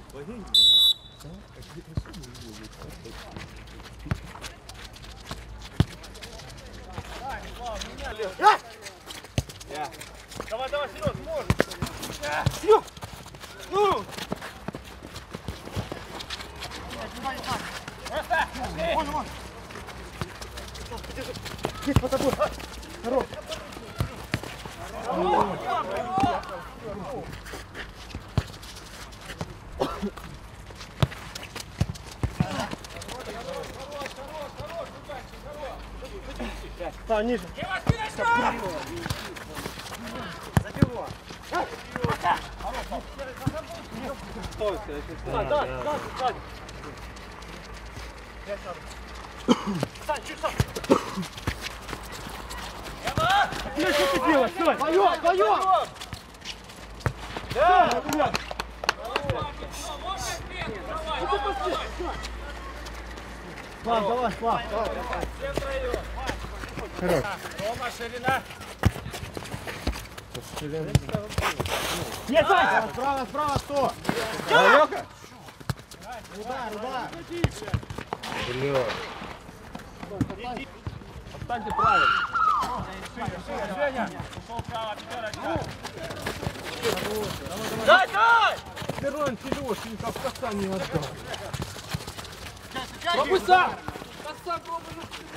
Давай, давай, Серег, можешь! Серег! Ну! Вон! Есть под тобой! Хорош! Да, ниже! Забивай! Стой, стой! Сань, чуть сам! Что ты делаешь? Стой! Твоё! Да! Давай! Всем втроём! Хорош! Рома, ширина! Нет, Сань! Справа, что? Далеко? Руда! Бля! Отстаньте правильно! Женя! Ушел вправо, пятерочка! Дай! Герой, Сереж, никак в коса не отдал! Пробуй сам! Коса, пробуй!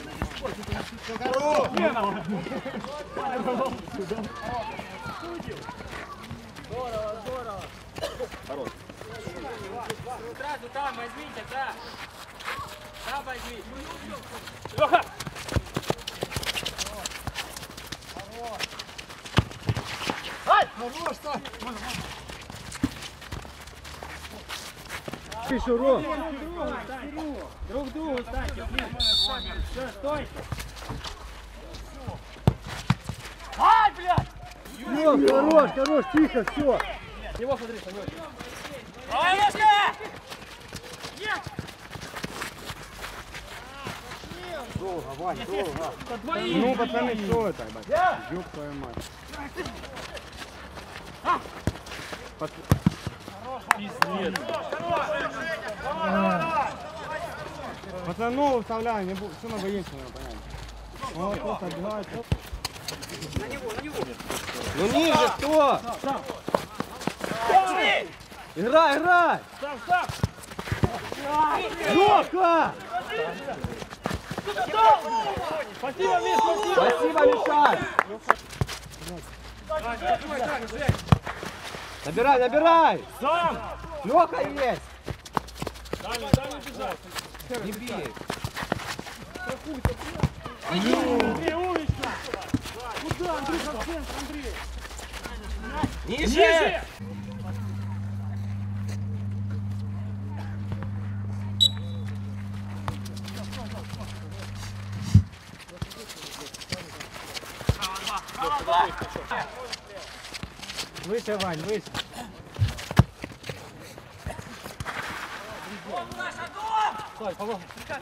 Здорово! Хорош! Сразу там возьмите, да! Там возьми! Леха! Ай! Хорош, Сань! Ты что, Ром? Друг другу станьте! Все, стойте! Ай, блядь! Хорош, тихо, все! Его смотри, Санёк! Ай, Лешка! Долго, Вань, долго! Ну, пацаны, что это? Ёб твою мать! Пиздец! Пацану вставляй, не буду, все на военщину, понятно. Он просто отбивает. На него! Ну ниже кто? Играй! Сам! Лёха! Спасибо, Миша! Набирай! Сам! Лёха есть! Дай не бежать! Не бей! Андрей, умничка! Куда, Андрюха, в центр, Андрей? Ниже! Выше, Вань, выше. Стой, помог.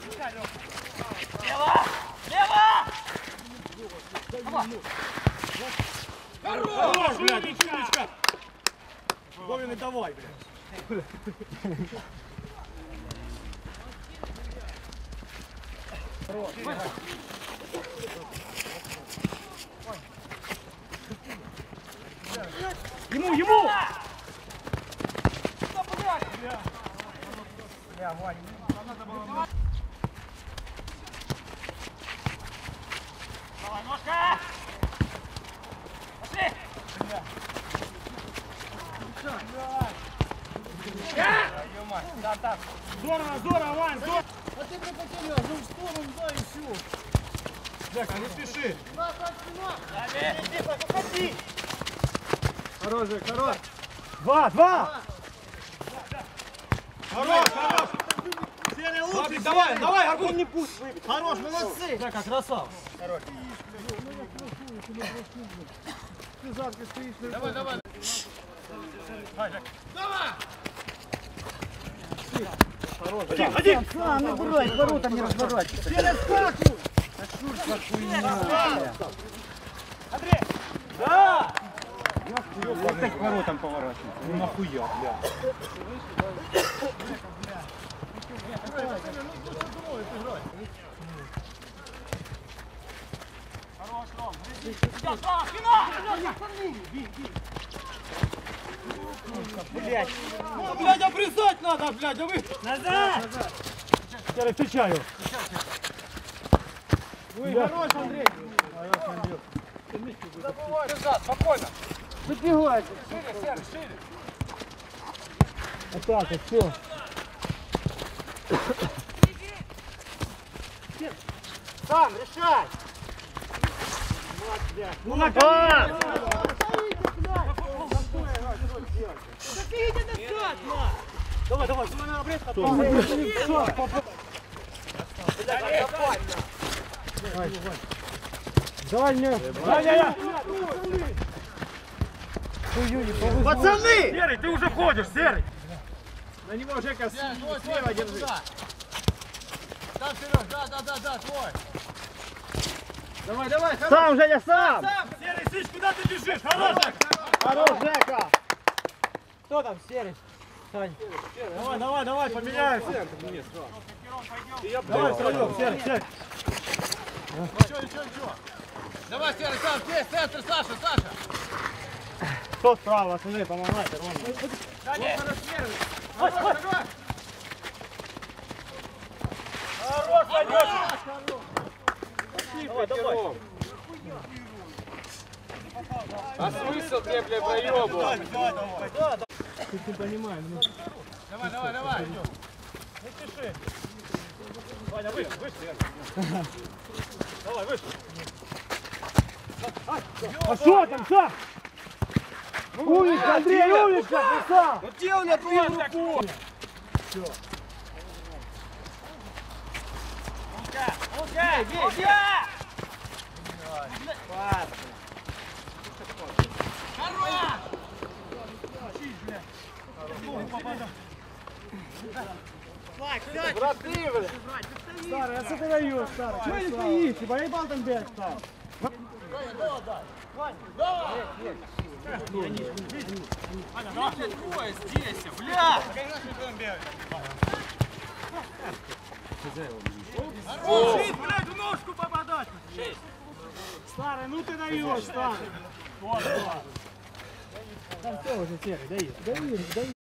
Лево! Хорош, блядь, умничка! Говин, давай, блядь. Ему! Бля, Вань, надо было... Давай, ножка! Пошли! Так. Здорово, Вань, здорово! А ты пропотели, а в сторону, да, и все. Бляха, не спеши. Иди, хорош. Два! Хорош! Давай, Арбун не пусть! Хорош, молодцы! Бляха, красав! Хорош! Ты жарко стоишь. Давай! Давай! Хорош! Один! Ну, брось, ворота не разворачивайся! Перескакивай! Андрей! Да! Так к воротам поворачивается. Ну нахуя, бля. Блядь, обрезать надо, блядь, а вы... Назад! Серый, встречаю. Ой, хорош, Андрей. Хорош, Андрей. Забывай, назад, спокойно. Подбегай. Шире, Серый, шире. Атака, все. Сам, решай. Ну наконец! Давай, давай, на обрез, Давай мне. Пацаны! Серый, ты уже ходишь, Серый. На него, Жека, слева держи. Там, Сереж, да, твой. Давай, давай, хорош. Сам, Женя, сам. Серый, Сыч, куда ты бежишь? Хорош! Хорош, Жека. Кто там, Серый? Сань. Давай, поменяемся. Давай втроем, Серый, сядь. Ничего. Давай, Серый, сам, здесь, центр, Саша. Кто справа, смотри, помогай, Рома. Хорош, пойдешь. Давай. А смысл тебе, бля, проебывать? Ты не понимаешь, ну. Давай. Не спеши. Ваня, выше. Давай, выше. А что там, что? Умничка, Андрей, умничка, красава! Ну где у меня твою руку? Ну-ка, бей! Браты, бля! Старый, а что ты даешь, старый? Чего не стоишь? Ты поебал там бег, старый? Ой, здесь, бля! Шесть, блядь, в ножку попадать! Старый, ну ты даешь, старый. Там все уже, Серый, дай.